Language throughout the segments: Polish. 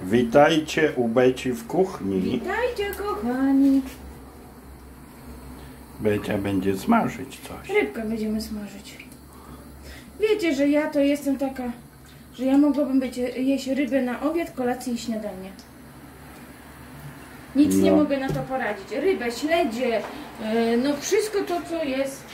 Witajcie u Beci w kuchni. Witajcie, kochani. Becia będzie smażyć coś. Rybkę będziemy smażyć. Wiecie, że ja to jestem taka, że ja mogłabym jeść rybę na obiad, kolację i śniadanie. Nic nie mogę na to poradzić. Rybę, śledzie, no wszystko to, co jest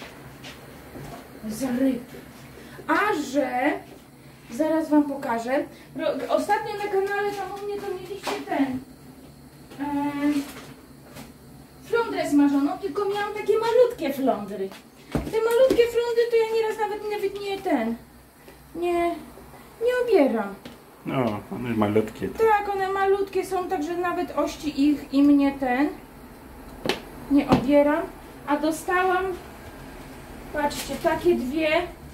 z ryby. A że, zaraz wam pokażę, ostatnio na kanale tam u mnie to mieliście ten flądrę smażoną, tylko miałam takie malutkie flądry. Te malutkie flądry to ja nieraz nawet nie obieram. No, one malutkie. Tak, one malutkie są, także nawet ości ich i mnie nie obieram. A dostałam, patrzcie, takie dwie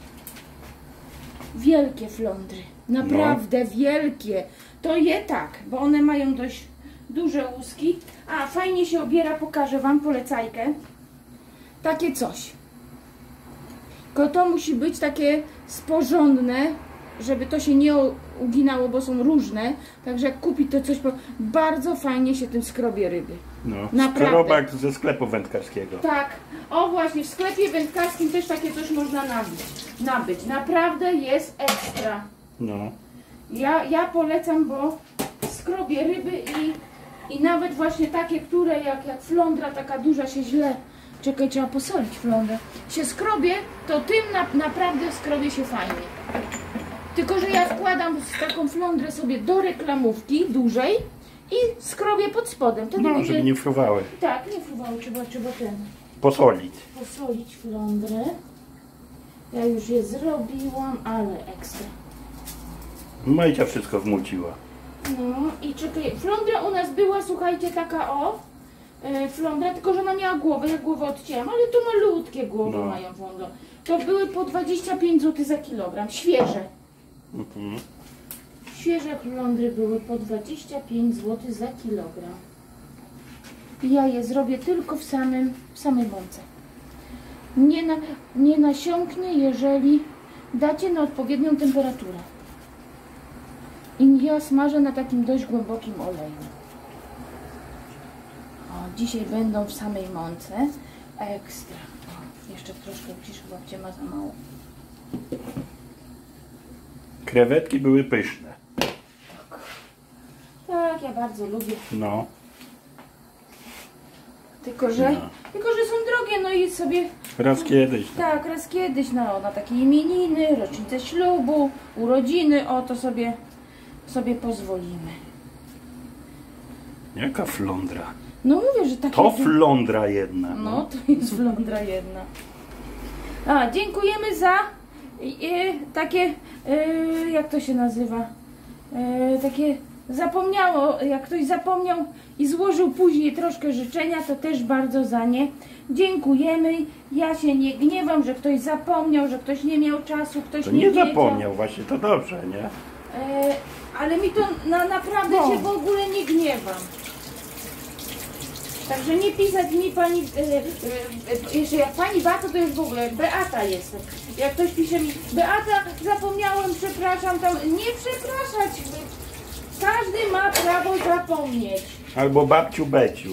wielkie flądry. Naprawdę wielkie. To je tak, bo one mają dość duże łuski. A, fajnie się obiera, pokażę wam polecajkę. Takie coś. Tylko to musi być takie sporządne, żeby to się nie uginało, bo są różne. Także jak kupi to coś, bardzo fajnie się tym skrobie ryby. No, naprawdę. Skrobak ze sklepu wędkarskiego. Tak. O właśnie, w sklepie wędkarskim też takie coś można nabyć. Naprawdę jest ekstra. No. Ja polecam, bo skrobie ryby i nawet właśnie takie, które jak flądra taka duża się źle... Czekaj, trzeba posolić flądrę. Się skrobie, to tym naprawdę skrobie się fajnie. Tylko że ja wkładam taką flądrę sobie do reklamówki dużej i skrobię pod spodem. Wtedy No, żeby nie fruwały. Tak, nie fruwały, trzeba Posolić. posolić flądrę. Ja już je zrobiłam, ale ekstra. Majcia wszystko wmuciła. No i czekaj, flądra u nas była, słuchajcie, taka flądra, tylko że ona miała głowę, ja głowę odcięłam, ale to malutkie głowy mają flądra. To były po 25 zł za kilogram, świeże. Świeże flądry były po 25 zł za kilogram. I ja je zrobię tylko w samej mące. Nie nasiąknie, jeżeli dacie na odpowiednią temperaturę. I ja smażę na takim dość głębokim oleju. O, dzisiaj będą w samej mące. Ekstra. O, jeszcze troszkę uciszę, bo cię ma za mało. Krewetki były pyszne. Tak, ja bardzo lubię. No. Tylko że są drogie, no i sobie... Raz kiedyś. Tak, raz kiedyś, no, na takie imieniny, rocznicę ślubu, urodziny, o to sobie pozwolimy. Jaka flądra? No mówię, że takie... To flądra jedna. No, to jest flądra jedna. A, dziękujemy za takie, jak to się nazywa? Takie zapomniało, jak ktoś zapomniał i złożył później troszkę życzenia, to też bardzo za nie dziękujemy. Ja się nie gniewam, że ktoś zapomniał, że ktoś nie miał czasu, ktoś nie wiedział. Zapomniał, właśnie to dobrze, nie? Ale mi to naprawdę się w ogóle nie gniewam. Także nie pisać mi pani, jeszcze jak pani Beata, to już w ogóle Beata jestem. Jak ktoś pisze mi, Beata, zapomniałem, przepraszam, tam nie przepraszać. Każdy ma prawo zapomnieć. Albo babciu Beciu.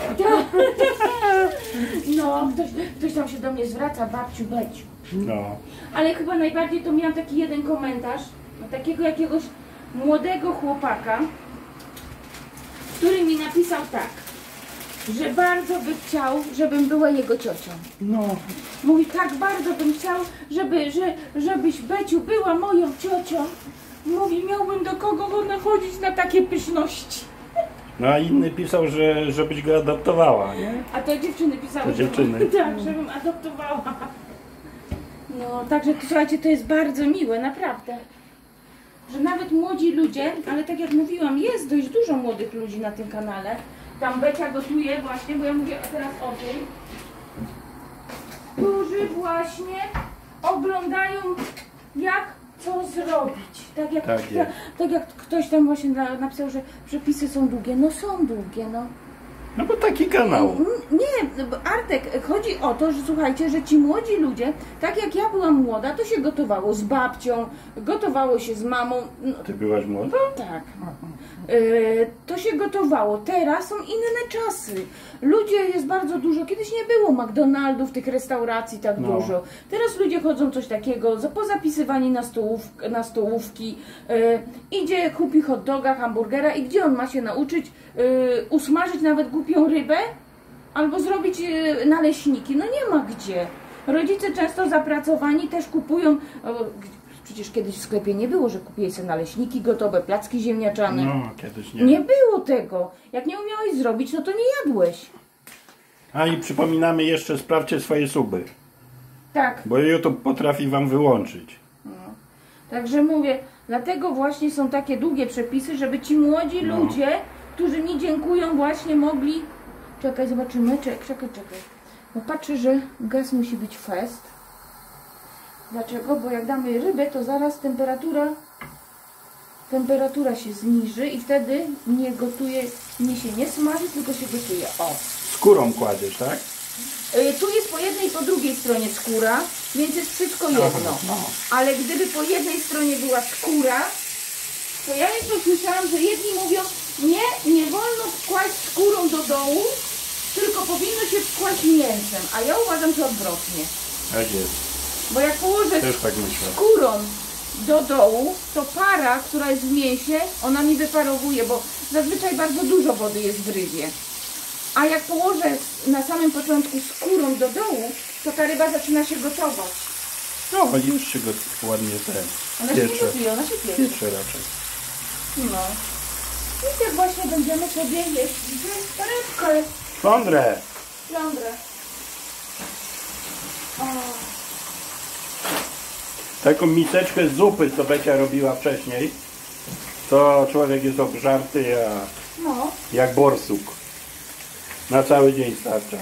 No, ktoś tam się do mnie zwraca, babciu Beciu. No. Ale chyba najbardziej to miałam taki jeden komentarz, takiego jakiegoś młodego chłopaka, który mi napisał tak, że bardzo by chciał, żebym była jego ciocią. No. Mówi, tak bardzo bym chciał, żebyś Beciu była moją ciocią. Mówi, miałbym do kogo nachodzić na takie pyszności. No a inny pisał, żebyś go adoptowała, nie? A to dziewczyny pisały. To dziewczyny. Tak, żebym adoptowała. No, także słuchajcie, to jest bardzo miłe, naprawdę. Że nawet młodzi ludzie, ale tak jak mówiłam, jest dość dużo młodych ludzi na tym kanale. Tam Becia gotuje właśnie, bo ja mówię teraz o tym, którzy właśnie oglądają, jak co zrobić. Tak jak ktoś tam właśnie napisał, że przepisy są długie. No są długie, no. No bo taki kanał. Nie, bo Artek, chodzi o to, że słuchajcie, że ci młodzi ludzie, tak jak ja byłam młoda, to się gotowało z babcią, gotowało się z mamą. No, Ty byłaś młoda? tak. To się gotowało. Teraz są inne czasy. Ludzie jest bardzo dużo. Kiedyś nie było McDonaldów, tych restauracji tak dużo. Teraz ludzie chodzą coś takiego, pozapisywani na stołówki. Idzie, kupi hot doga, hamburgera i gdzie on ma się nauczyć usmażyć nawet głupią rybę? Albo zrobić naleśniki. No nie ma gdzie. Rodzice często zapracowani też kupują... Przecież kiedyś w sklepie nie było, że kupiłeś sobie naleśniki gotowe, placki ziemniaczane. No, kiedyś nie. Nie było tego. Jak nie umiałeś zrobić, no to nie jadłeś. A i przypominamy jeszcze, sprawdźcie swoje suby. Tak. Bo YouTube potrafi wam wyłączyć. No. Także mówię, dlatego właśnie są takie długie przepisy, żeby ci młodzi ludzie, którzy mi dziękują, właśnie mogli... Czekaj, zobaczymy. Czekaj. Bo patrzę, że gaz musi być fest. Dlaczego? Bo jak damy rybę, to zaraz temperatura się zniży i wtedy nie gotuje, się nie smaży, tylko się gotuje. O! Skórą kładziesz, tak? Tu jest po jednej i po drugiej stronie skóra, więc jest wszystko jedno. Ale gdyby po jednej stronie była skóra, to ja jeszcze słyszałam, że jedni mówią, nie wolno wkłaść skórą do dołu, tylko powinno się wkłaść mięsem. A ja uważam, że odwrotnie. Tak jest. Bo jak położę Też tak myślę. skórą do dołu, to para, która jest w mięsie, ona mi wyparowuje, bo zazwyczaj bardzo dużo wody jest w rybie. A jak położę na samym początku skórą do dołu, to ta ryba zaczyna się gotować. No, już się go ładnie Ona się gotuje, ona się piecze. Piecze raczej. No. I tak właśnie będziemy sobie jeść rybkę. Flądrę! Flądrę. Taką miseczkę zupy, co Becia robiła wcześniej, to człowiek jest obżarty jak borsuk. Na cały dzień starcza.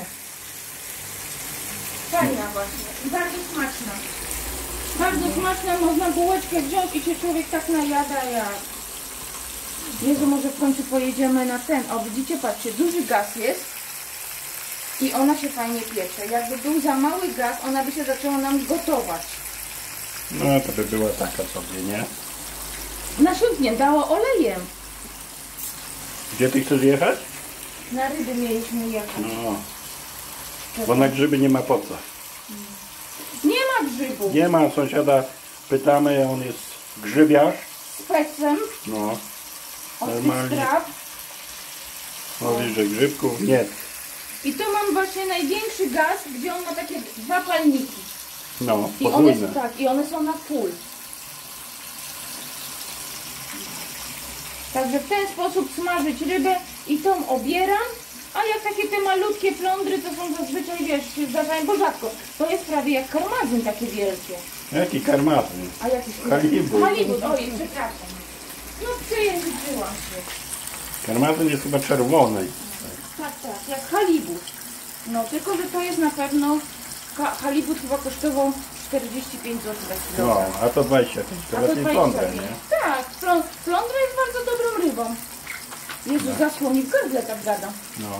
Fajna właśnie. I bardzo smaczna. Bardzo smaczna, można bułeczkę wziąć i się człowiek tak najada jak... Jezu, może w końcu pojedziemy na ten. O, widzicie, patrzcie, duży gaz jest i ona się fajnie piecze. Jakby był za mały gaz, ona by się zaczęła nam gotować. No to by była taka sobie, nie? Nasiąknie dało olejem. Gdzie ty chcesz jechać? Na ryby mieliśmy jechać. No. Bo na grzyby nie ma po co. Nie ma grzybów. Nie ma, sąsiada pytamy, on jest grzybiarz. Z pecem. No. Od tych Normalnie. traw. Mówi, że grzybków nie. I tu mam właśnie największy gaz, gdzie on ma takie dwa palniki. No, I one, podwójne. tak, i one są na full. Także w ten sposób smażyć rybę i tą obieram. A jak takie te malutkie flądry, to są zazwyczaj, wiesz, się zdarzają, bo rzadko. To jest prawie jak karmazyn takie wielkie. Jaki karmazyn? A jakiś Halibut. Halibut, oj, przepraszam. No przejęzyczyłam się. Karmazyn jest chyba czerwony. Tak, jak halibut. No tylko, że to jest na pewno, halibut chyba kosztował 45 zł za kilogram. No, a to 25. To lepiej flądrę, nie? Tak, flądra jest bardzo dobrą rybą. Jezu, zaschło mi w gardle, tak gada. No.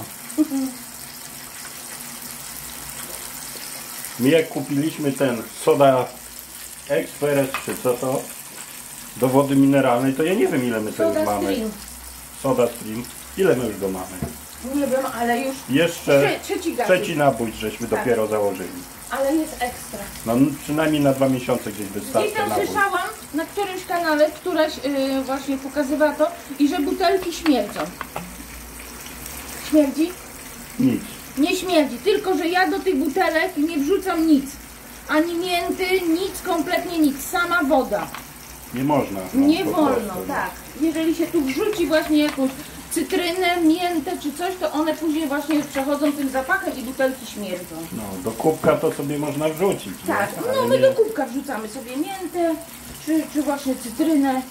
My jak kupiliśmy ten soda Express, czy co to, do wody mineralnej, to ja nie wiem ile my to już Soda mamy. Stream. Soda Stream. Ile my już go mamy? Nie wiem, ale już Jeszcze trzeci gaz. trzeci nabój żeśmy Tak. dopiero założyli. Ale jest ekstra. No przynajmniej na 2 miesiące gdzieś I wystarczy tam nabój. słyszałam na którymś kanale, któraś właśnie pokazywała to, i że butelki śmierdzą. Śmierdzi? Nic. Nie śmierdzi, tylko że ja do tych butelek nie wrzucam nic. Ani mięty, nic, kompletnie nic. Sama woda. Nie można. No, Nie po wolno, prostu, no. tak. Jeżeli się tu wrzuci właśnie jakąś cytrynę, miętę czy coś, to one później właśnie przechodzą tym zapachem i butelki śmierdzą. No, do kubka to sobie można wrzucić. Tak, nie? no Ale my nie- do kubka wrzucamy sobie miętę, czy właśnie cytrynę.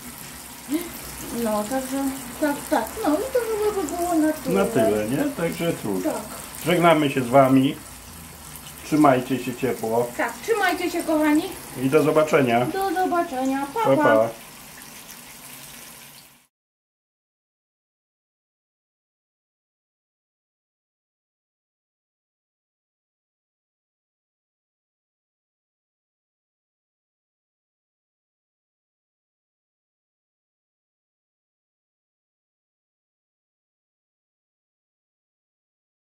No, także, tak, no i to by było na tyle. Na tyle, nie? Także cóż. Tak, Żegnamy się z Wami. Trzymajcie się ciepło tak, trzymajcie się kochani. i do zobaczenia. Do zobaczenia, Pa, pa.